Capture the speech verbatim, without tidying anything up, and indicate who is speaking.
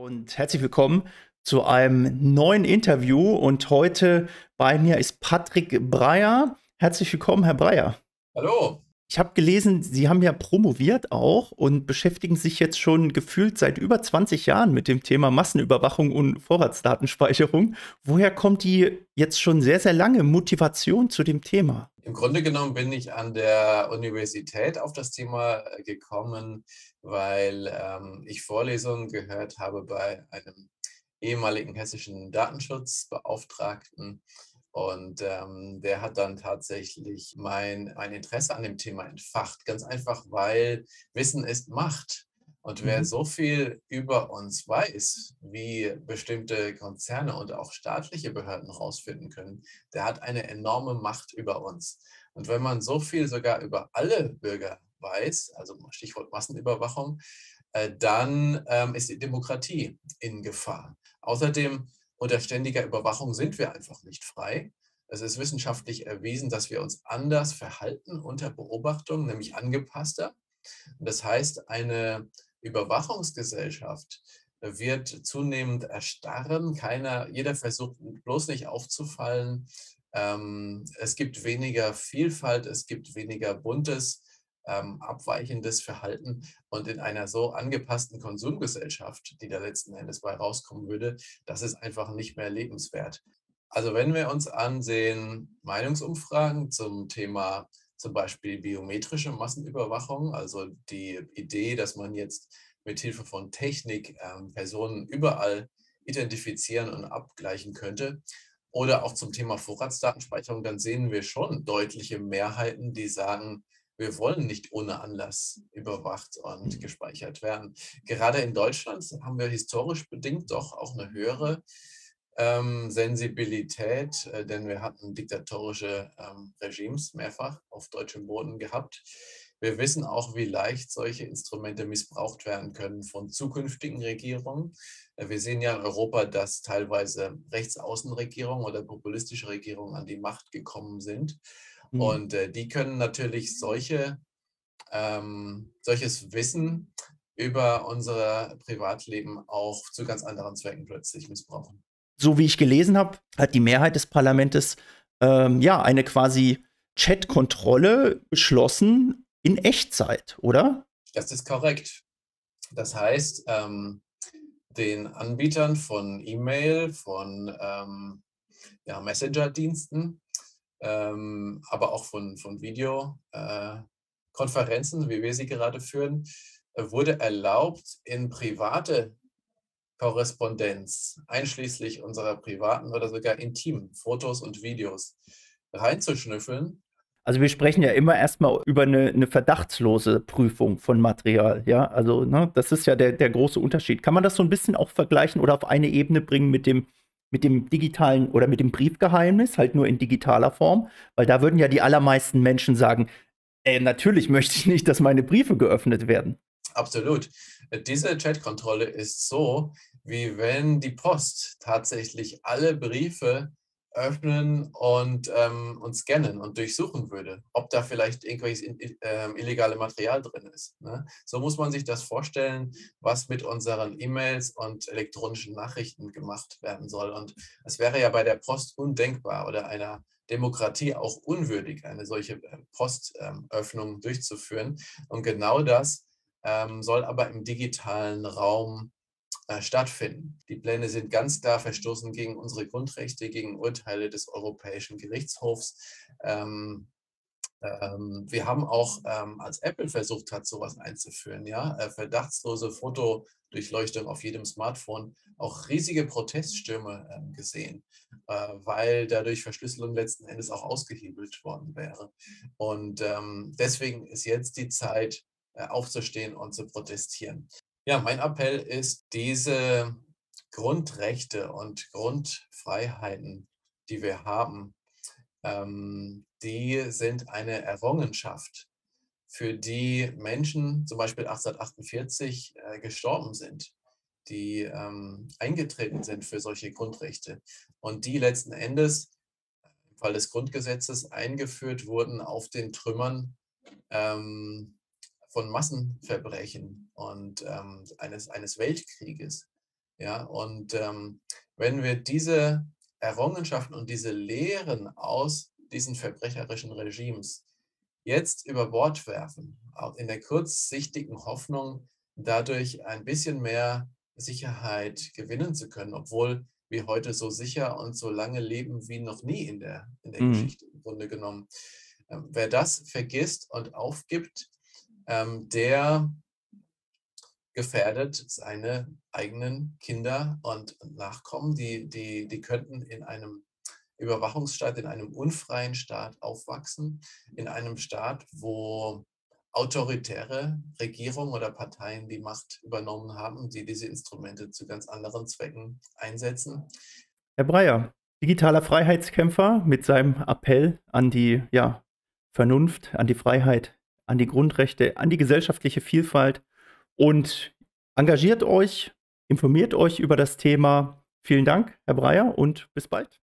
Speaker 1: Und herzlich willkommen zu einem neuen Interview. Und heute bei mir ist Patrick Breyer. Herzlich willkommen, Herr Breyer.
Speaker 2: Hallo.
Speaker 1: Ich habe gelesen, Sie haben ja promoviert auch und beschäftigen sich jetzt schon gefühlt seit über zwanzig Jahren mit dem Thema Massenüberwachung und Vorratsdatenspeicherung. Woher kommt die jetzt schon sehr, sehr lange Motivation zu dem Thema?
Speaker 2: Im Grunde genommen bin ich an der Universität auf das Thema äh, gekommen, weil ähm, ich Vorlesungen gehört habe bei einem ehemaligen hessischen Datenschutzbeauftragten. Und ähm, der hat dann tatsächlich mein, mein Interesse an dem Thema entfacht. Ganz einfach, weil Wissen ist Macht. Und wer
Speaker 1: Mhm.
Speaker 2: so viel über uns weiß, wie bestimmte Konzerne und auch staatliche Behörden herausfinden können, der hat eine enorme Macht über uns. Und wenn man so viel sogar über alle Bürger weiß, also Stichwort Massenüberwachung, äh, dann ähm, ist die Demokratie in Gefahr. Außerdem, unter ständiger Überwachung sind wir einfach nicht frei. Es ist wissenschaftlich erwiesen, dass wir uns anders verhalten unter Beobachtung, nämlich angepasster. Und das heißt, eine Überwachungsgesellschaft wird zunehmend erstarren. Keiner, jeder versucht bloß nicht aufzufallen. Ähm, es gibt weniger Vielfalt, es gibt weniger buntes, ähm, abweichendes Verhalten. Und in einer so angepassten Konsumgesellschaft, die da letzten Endes bei rauskommen würde, das ist einfach nicht mehr lebenswert. Also wenn wir uns ansehen, Meinungsumfragen zum Thema zum Beispiel biometrische Massenüberwachung, also die Idee, dass man jetzt mit Hilfe von Technik ähm, Personen überall identifizieren und abgleichen könnte. Oder auch zum Thema Vorratsdatenspeicherung, dann sehen wir schon deutliche Mehrheiten, die sagen, wir wollen nicht ohne Anlass überwacht und gespeichert werden. Gerade in Deutschland haben wir historisch bedingt doch auch eine höhere ähm, Sensibilität, äh, denn wir hatten diktatorische ähm, Regimes mehrfach auf deutschem Boden gehabt. Wir wissen auch, wie leicht solche Instrumente missbraucht werden können von zukünftigen Regierungen. Äh, wir sehen ja in Europa, dass teilweise Rechtsaußenregierungen oder populistische Regierungen an die Macht gekommen sind.
Speaker 1: Mhm.
Speaker 2: Und äh, die können natürlich solche, ähm, solches Wissen über unser Privatleben auch zu ganz anderen Zwecken plötzlich missbrauchen.
Speaker 1: So wie ich gelesen habe, hat die Mehrheit des Parlaments ähm, ja eine quasi Chat-Kontrolle beschlossen in Echtzeit, oder?
Speaker 2: Das ist korrekt. Das heißt, ähm, den Anbietern von E-Mail, von ähm, ja, Messenger-Diensten, ähm, aber auch von, von Videokonferenzen, äh, wie wir sie gerade führen, äh, wurde erlaubt, in private Korrespondenz, einschließlich unserer privaten oder sogar intimen Fotos und Videos, reinzuschnüffeln.
Speaker 1: Also wir sprechen ja immer erstmal über eine, eine verdachtslose Prüfung von Material, ja. Also, ne, das ist ja der, der große Unterschied. Kann man das so ein bisschen auch vergleichen oder auf eine Ebene bringen mit dem, mit dem digitalen oder mit dem Briefgeheimnis, halt nur in digitaler Form? Weil da würden ja die allermeisten Menschen sagen, ey, natürlich möchte ich nicht, dass meine Briefe geöffnet werden.
Speaker 2: Absolut. Diese Chatkontrolle ist so, wie wenn die Post tatsächlich alle Briefe öffnen und, ähm, und scannen und durchsuchen würde, ob da vielleicht irgendwelches in, ähm, illegale Material drin ist. Ne? So muss man sich das vorstellen, was mit unseren E-Mails und elektronischen Nachrichten gemacht werden soll. Und es wäre ja bei der Post undenkbar oder einer Demokratie auch unwürdig, eine solche äh, Postöffnung ähm, durchzuführen. Und genau das ähm, soll aber im digitalen Raum äh, stattfinden. Die Pläne sind ganz klar verstoßen gegen unsere Grundrechte, gegen Urteile des Europäischen Gerichtshofs. Ähm, ähm, wir haben auch, ähm, als Apple versucht hat, sowas einzuführen, ja, äh, verdachtslose Fotodurchleuchtung auf jedem Smartphone, auch riesige Proteststürme ähm, gesehen, äh, weil dadurch Verschlüsselung letzten Endes auch ausgehebelt worden wäre. Und ähm, deswegen ist jetzt die Zeit, äh, aufzustehen und zu protestieren. Ja, mein Appell ist, diese Grundrechte und Grundfreiheiten, die wir haben, ähm, die sind eine Errungenschaft, für die Menschen zum Beispiel achtzehnhundertachtundvierzig äh, gestorben sind, die ähm, eingetreten sind für solche Grundrechte und die letzten Endes im Fall des Grundgesetzes eingeführt wurden auf den Trümmern ähm, von Massenverbrechen und ähm, eines, eines Weltkrieges. Ja, und ähm, wenn wir diese Errungenschaften und diese Lehren aus diesen verbrecherischen Regimes jetzt über Bord werfen, auch in der kurzsichtigen Hoffnung, dadurch ein bisschen mehr Sicherheit gewinnen zu können, obwohl wir heute so sicher und so lange leben wie noch nie in der, in der
Speaker 1: Mhm.
Speaker 2: Geschichte im Grunde genommen. Ähm, wer das vergisst und aufgibt, ähm, der gefährdet seine eigenen Kinder und Nachkommen. Die, die, die könnten in einem Überwachungsstaat, in einem unfreien Staat aufwachsen, in einem Staat, wo autoritäre Regierungen oder Parteien die Macht übernommen haben, die diese Instrumente zu ganz anderen Zwecken einsetzen.
Speaker 1: Herr Breyer, digitaler Freiheitskämpfer mit seinem Appell an die, ja, Vernunft, an die Freiheit, an die Grundrechte, an die gesellschaftliche Vielfalt und engagiert euch, informiert euch über das Thema. Vielen Dank, Herr Breyer, und bis bald.